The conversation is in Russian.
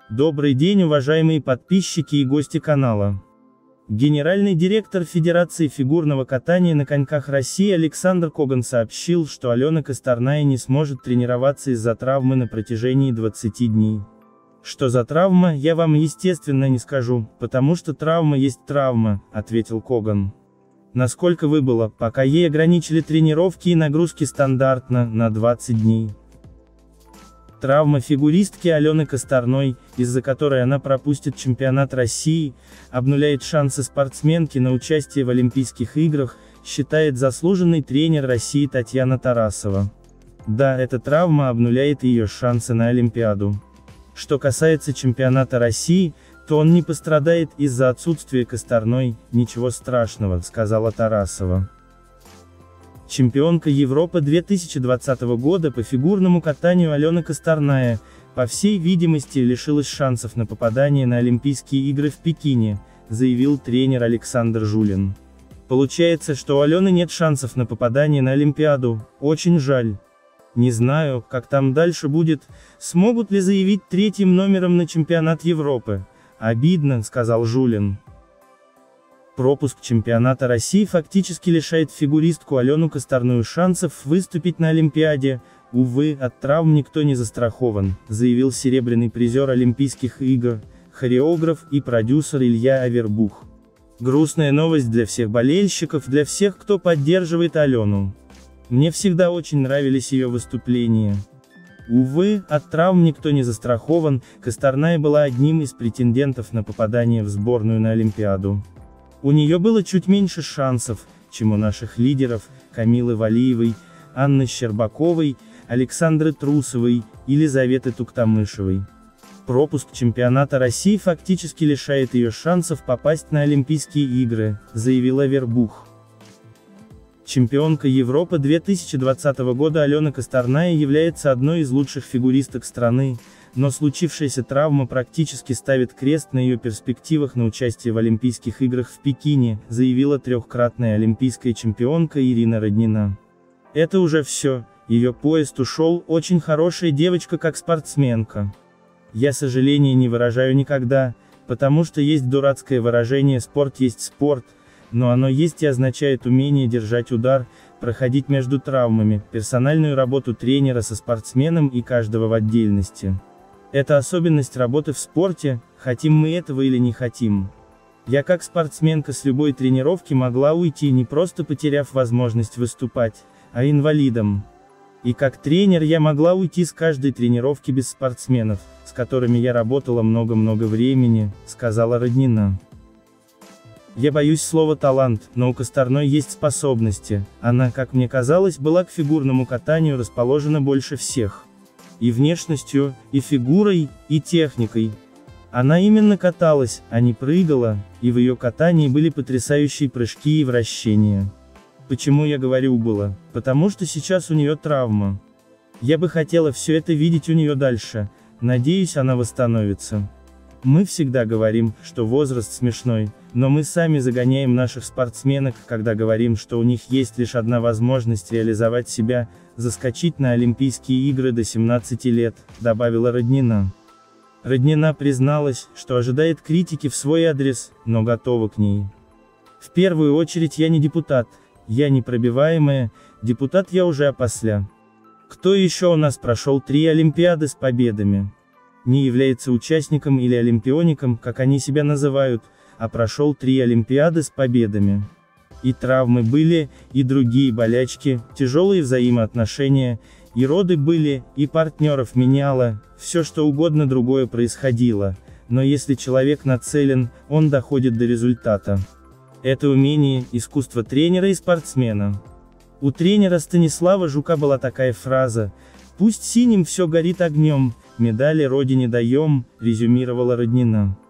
Добрый день, уважаемые подписчики и гости канала. Генеральный директор Федерации фигурного катания на коньках России Александр Коган сообщил, что Алена Косторная не сможет тренироваться из-за травмы на протяжении 20 дней. Что за травма, я вам естественно не скажу, потому что травма есть травма, ответил Коган. Насколько выбыло, пока ей ограничили тренировки и нагрузки стандартно, на 20 дней. Травма фигуристки Алены Косторной, из-за которой она пропустит чемпионат России, обнуляет шансы спортсменки на участие в Олимпийских играх, считает заслуженный тренер России Татьяна Тарасова. Да, эта травма обнуляет ее шансы на Олимпиаду. Что касается чемпионата России, то он не пострадает из-за отсутствия Косторной, ничего страшного, сказала Тарасова. Чемпионка Европы 2020 года по фигурному катанию Алена Косторная, по всей видимости, лишилась шансов на попадание на Олимпийские игры в Пекине, заявил тренер Александр Жулин. Получается, что у Алены нет шансов на попадание на Олимпиаду, очень жаль. Не знаю, как там дальше будет, смогут ли заявить третьим номером на чемпионат Европы. Обидно, сказал Жулин. Пропуск чемпионата России фактически лишает фигуристку Алену Косторную шансов выступить на Олимпиаде. Увы, от травм никто не застрахован, заявил серебряный призер Олимпийских игр, хореограф и продюсер Илья Авербух. Грустная новость для всех болельщиков, для всех, кто поддерживает Алену. Мне всегда очень нравились ее выступления. Увы, от травм никто не застрахован, Косторная была одним из претендентов на попадание в сборную на Олимпиаду. У нее было чуть меньше шансов, чем у наших лидеров, Камилы Валиевой, Анны Щербаковой, Александры Трусовой, Елизаветы Туктамышевой. Пропуск чемпионата России фактически лишает ее шансов попасть на Олимпийские игры, заявил Авербух. Чемпионка Европы 2020 года Алена Косторная является одной из лучших фигуристок страны, но случившаяся травма практически ставит крест на ее перспективах на участие в Олимпийских играх в Пекине, заявила трехкратная олимпийская чемпионка Ирина Роднина. Это уже все, ее поезд ушел, очень хорошая девочка как спортсменка. Я сожаления не выражаю никогда, потому что есть дурацкое выражение «спорт есть спорт», но оно есть и означает умение держать удар, проходить между травмами, персональную работу тренера со спортсменом и каждого в отдельности. Это особенность работы в спорте, хотим мы этого или не хотим. Я как спортсменка с любой тренировки могла уйти, не просто потеряв возможность выступать, а инвалидом. И как тренер я могла уйти с каждой тренировки без спортсменов, с которыми я работала много-много времени, сказала Роднина. Я боюсь слова «талант», но у Косторной есть способности, она, как мне казалось, была к фигурному катанию расположена больше всех. И внешностью, и фигурой, и техникой. Она именно каталась, а не прыгала, и в ее катании были потрясающие прыжки и вращения. Почему я говорю «было»? Потому что сейчас у нее травма. Я бы хотела все это видеть у нее дальше, надеюсь, она восстановится. Мы всегда говорим, что возраст смешной, но мы сами загоняем наших спортсменок, когда говорим, что у них есть лишь одна возможность реализовать себя, заскочить на Олимпийские игры до 17 лет, добавила Роднина. Роднина призналась, что ожидает критики в свой адрес, но готова к ней. В первую очередь я не депутат, я непробиваемая, депутат я уже опосля. Кто еще у нас прошел 3 Олимпиады с победами? Не является участником или олимпиоником, как они себя называют, а прошел 3 Олимпиады с победами. И травмы были, и другие болячки, тяжелые взаимоотношения, и роды были, и партнеров меняло, все что угодно другое происходило, но если человек нацелен, он доходит до результата. Это умение, искусство тренера и спортсмена. У тренера Станислава Жука была такая фраза: «Пусть синим все горит огнем, медали родине даем», резюмировала Роднина.